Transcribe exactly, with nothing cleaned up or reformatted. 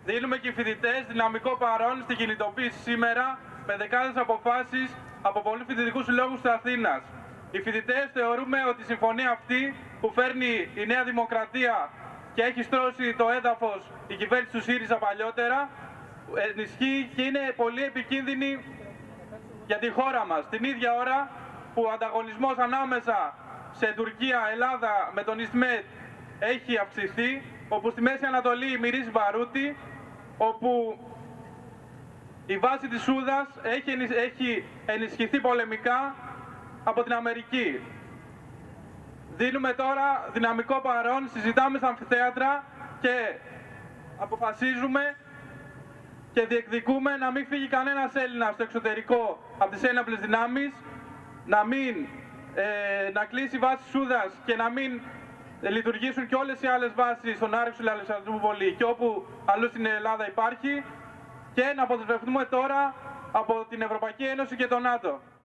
Δίνουμε και οι φοιτητές δυναμικό παρόν στην κινητοποίηση σήμερα με δεκάδες αποφάσεις από πολλούς φοιτητικούς συλλόγους της Αθήνας. Οι φοιτητές θεωρούμε ότι η συμφωνία αυτή που φέρνει η Νέα Δημοκρατία και έχει στρώσει το έδαφος η κυβέρνηση του ΣΥΡΙΖΑ παλιότερα, ενισχύει και είναι πολύ επικίνδυνη για τη χώρα μας. Την ίδια ώρα που ο ανταγωνισμός ανάμεσα σε Τουρκία, Ελλάδα με τον Ισμέτ έχει αυξηθεί, όπου στη Μέση Ανατολή μυρίζει μπαρούτι, όπου η βάση της Σούδας έχει ενισχυθεί πολεμικά από την Αμερική. Δίνουμε τώρα δυναμικό παρόν, συζητάμε στα αμφιθέατρα και αποφασίζουμε και διεκδικούμε να μην φύγει κανένας Έλληνας στο εξωτερικό από τις έναπλες δυνάμεις, να μην ε, να κλείσει η βάση Σούδας και να μην ε, λειτουργήσουν και όλες οι άλλες βάσεις στον Άρεξο, Αλεξανδρούπολη και όπου αλλού στην Ελλάδα υπάρχει, και να αποδεσμευτούμε τώρα από την Ευρωπαϊκή Ένωση και τον ΝΑΤΟ.